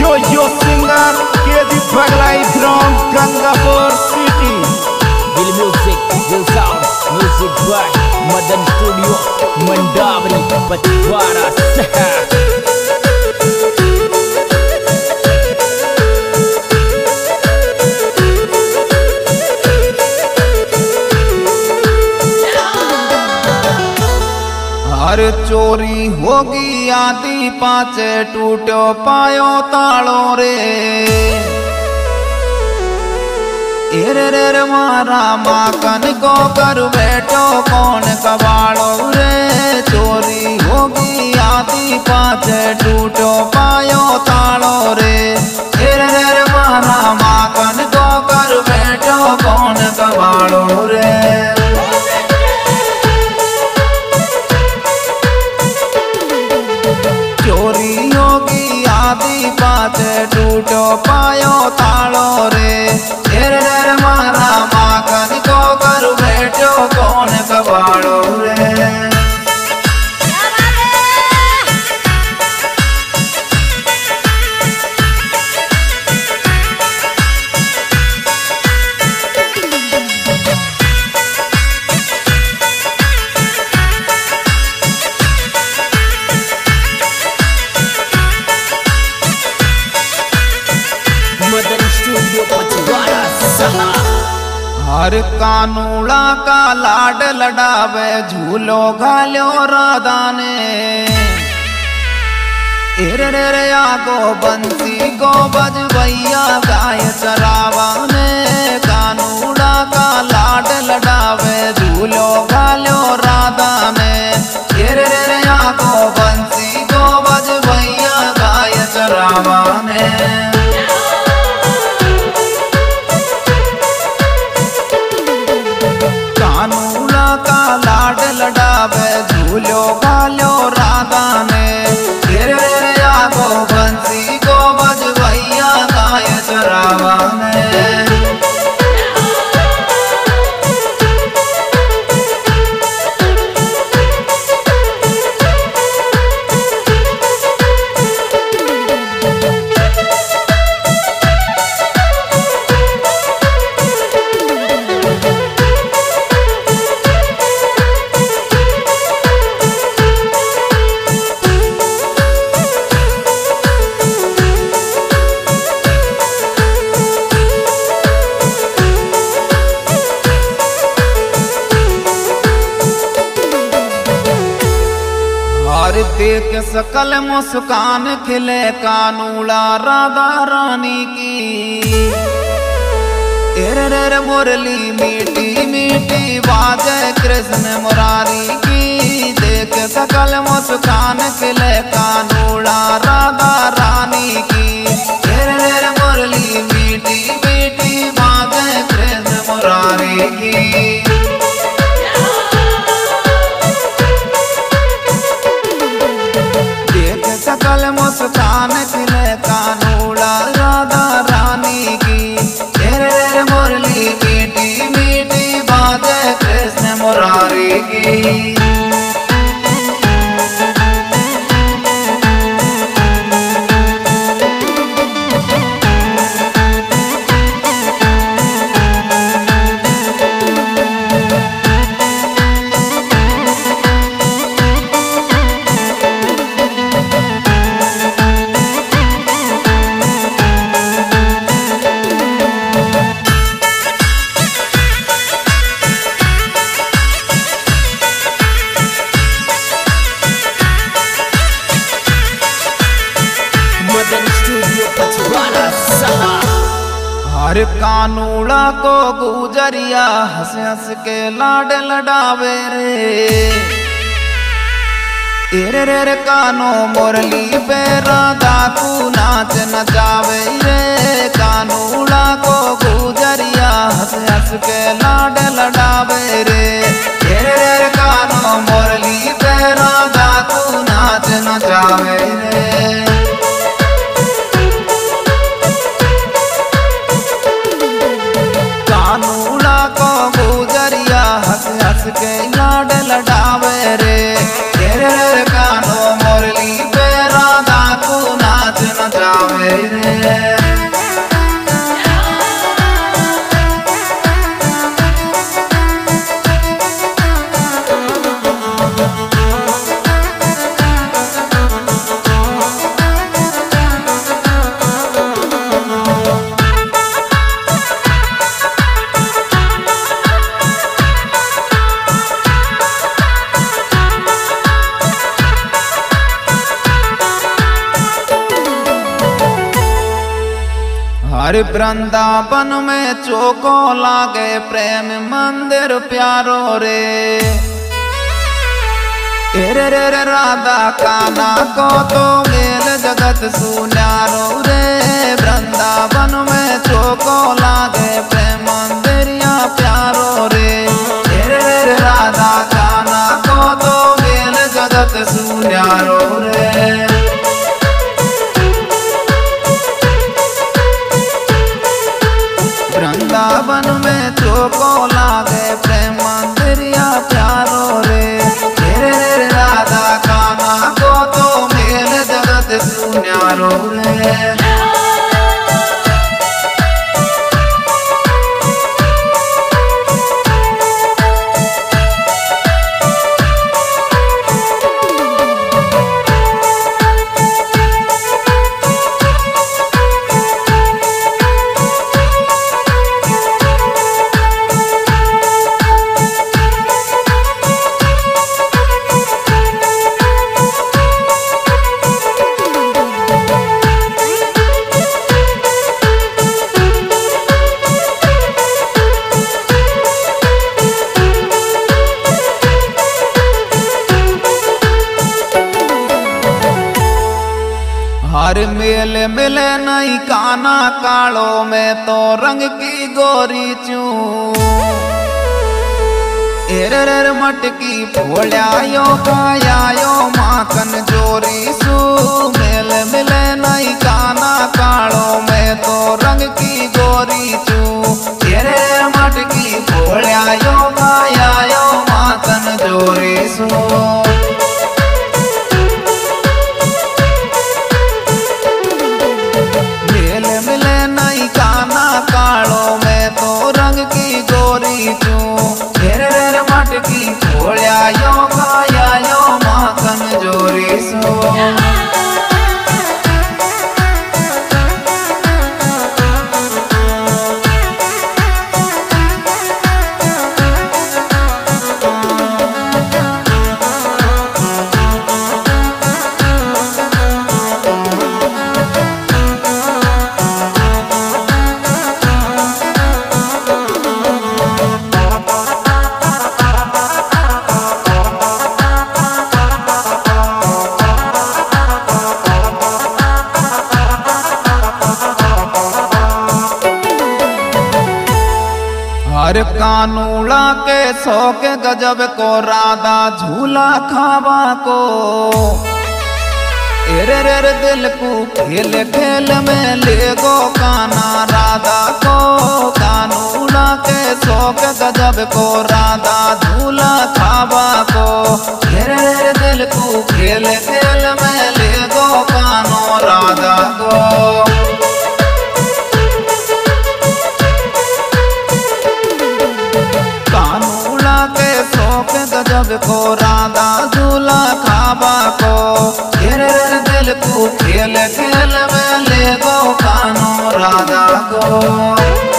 Yo singer KD Paglai from Gangapur City. Will music, will sound, music by Madan Studio, Mandavri, Pachwara, Sahar. हर चोरी होगी आदि पाचे टूटो पायो तालो रे एरे रे मारा माकन को कर बैठो कौन कबाड़ो रे चोरी होगी आदि पाचे टूटो पायो तालो रे एरे रे मारा माकन को कर बैठो कौन कबाड़ो रे चोरी होगी आदि पाचे टूटो पायो तालो रे रे मारा माकन को कर बैठो कौन कबाड़ो रे हर कानूड़ा का लाड लडावे झूलो घालो राधा ने एरे रे आगो बंसी को बजवैया गाय चरावा ने कानूड़ा का लाड लडावे झूलो घालो राधा ने एरे रे आगो बंसी को बजवैया गाय चरावा ने कानूड़ा का लाड लडावे झूलो घालो राधा ने रे आगो बंसी को बजवैया गाय चरावा ने देख सकल मुस्कान खिले कानूड़ा राधा रानी की एरे मुरली मीठी मीठी बाजे कृष्ण मुरारी की देख सकल मुस्कान खिले कानूड़ा राधा रानी की एरे मुरली मीठी मीठी बाजे कृष्ण मुरारी की सकल मुस्कान खिले कानूड़ा राधा रानी की रे मुरली मीठी मीठी बाजे कृष्ण मुरारी की हर कानूड़ा को गुजरिया हंस हंस के लाड लडावे रे एरे कानो मुरली पे राधा को नाच नचावे रे कानूड़ा को गुजरिया हंस हंस के लाड लडावे रे एरे कानो मुरली पे राधा को नाच नचावे रे कानूड़ा को गुजरिया हंस हंस के लाड लडावे रे कानो मुरली पे राधा को नाच आवे रे। हरि वृंदावन में चोको लागे प्रेम मंदिर प्यारो रे। रे रे रे राधा काना को तो मेल जगत सुन्यारो रे। वृंदावन में चोको लागे प्रेम मंदिरिया प्यारो रे। रे रे राधा काना को तो मेल जगत सुन्यारो रे। वृंदावन में चोको लागे प्रेम मंदिरिया प्यारो रे। रे राधा काना को तो मेल जगत सुन्यारो रे। हर मेल मिले नहीं काना कालो में तो रंग की गोरी चू। एरर मटकी फोड़ायो कायायो माखन जोरी सू। मेल मिले नहीं काना कालो में तो रंग की गोरी चू। एरर मटकी फोड़ायो कायायो माखन जोरी सू। कालो में तो रंग की गोरी चू। रे मटकी फोड़ायो कायायो माखन जोरी सो। हर कानूड़ा के शौक गजब को राधा झूला खावा को। रे रे दिल को खेल खेल में ले गो काना राधा को। कानूड़ा के शौक गजब को राधा झूला खावा को। रे रे दिल को खेल खेल में ले गो कानो राधा को। गजब को राधा झूला खावा को। दिल को खेल खेल में ले गो कानो राधा को।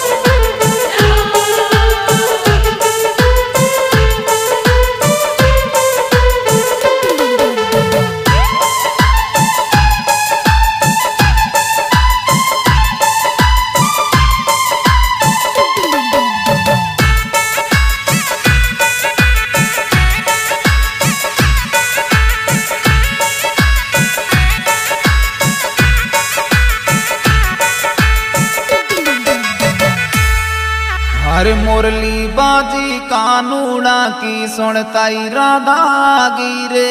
हर मुरली बाजी कानूड़ा की सुनताई राधा गिरे।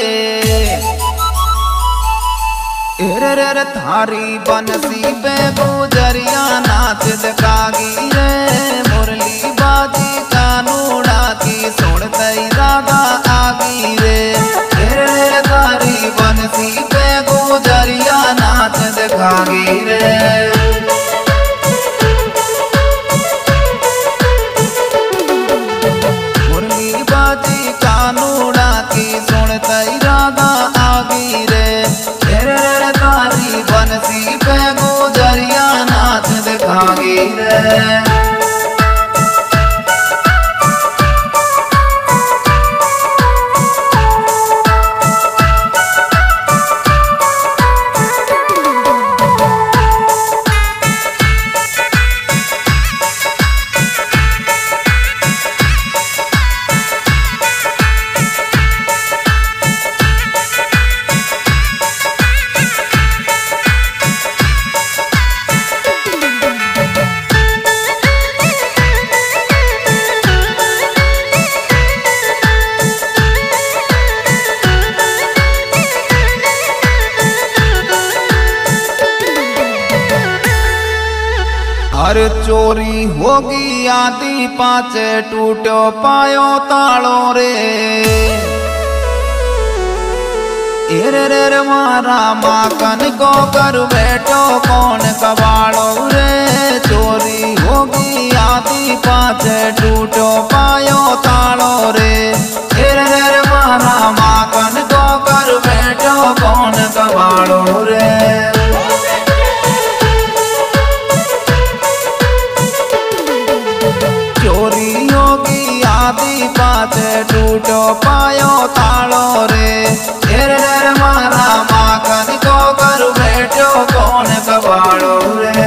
रे थारी बनसी पे गुजरिया नाच दिखागी रे। मुरली बाजी कानूड़ा की सुनताई राधा आगी रे। थारी बनसी पे गुजरिया नाच दिखा दिखागी रे। मुरली बाजी कानूड़ा की सुनते राधा आगी रे। तेरे तारी बंसी पे गुजरिया नाच दिखागी रे। हर चोरी होगी आदि पाचे टूटो पायो तालो रे। रे मारा माकन को कर बैठो कौन कबाड़ो रे। चोरी होगी आदि पाचे टूटो पायो तालो रे। रे मारा माकन को कर बैठो कौन कबाड़ो रे। चोरी होगी आदि पाचे टूटो पायो तालो रे। रे मारा माकन को कर बैठो कौन कबाड़ो रे।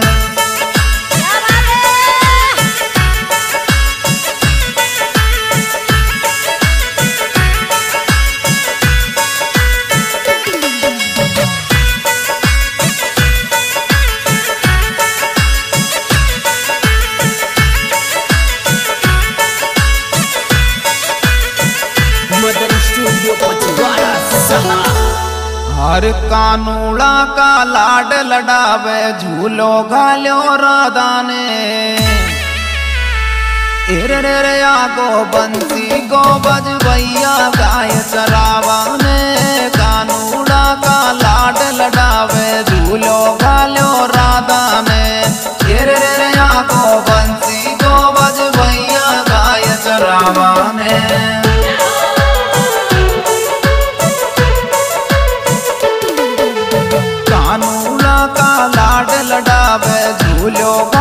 हर कानूड़ा का लाड लडावे झूलो घालो राधा ने। रे आगो बंसी गो बजवैया गाय चरावा ने। कानूड़ा का लाड लडावे झूलो घालो राधा ने। रे आगो बंसी गो बजवैया गाय चरावा ने। कानूड़ा का लाड लडावे झूलो